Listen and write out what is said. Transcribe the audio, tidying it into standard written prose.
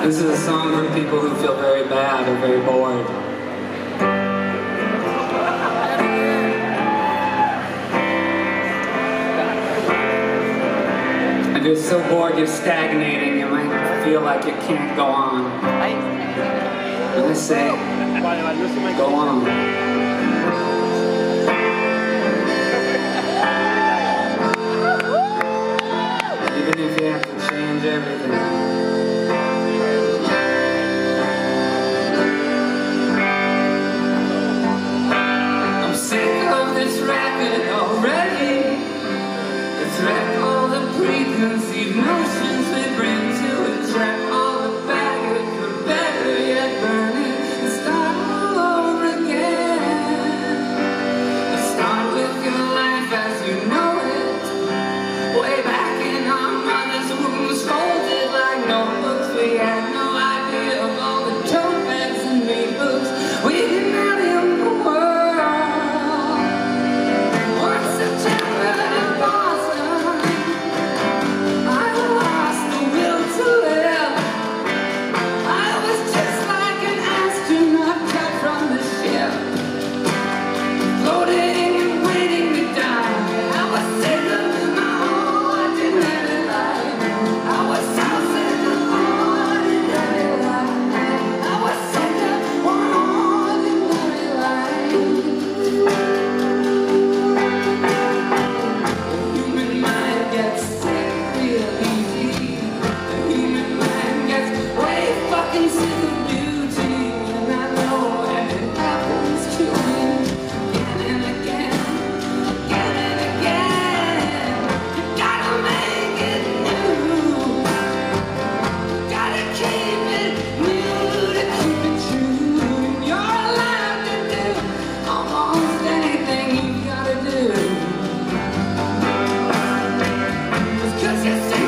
This is a song for people who feel very bad or very bored. If you're so bored you're stagnating, you might feel like you can't go on. And I say, go on. Even if you have to change everything. This record already, it's wrecked all the preconceived notions we bring to it, track all the baggage, but better yet burn it and start all over again. Start with your life as you know it, way back in our mother's wombs, folded like notebooks. We had no idea of all the tote bags and me books we didn't have in the world. Yes,